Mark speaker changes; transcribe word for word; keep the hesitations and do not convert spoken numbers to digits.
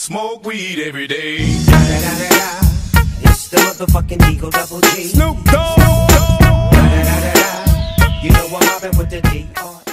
Speaker 1: smoke weed every day.
Speaker 2: Da, da, da, da, da. It's the motherfucking Eagle Double G.
Speaker 1: Snoop Dogg.
Speaker 2: Da, da, da, da, da. You know I'm mobbing with the D R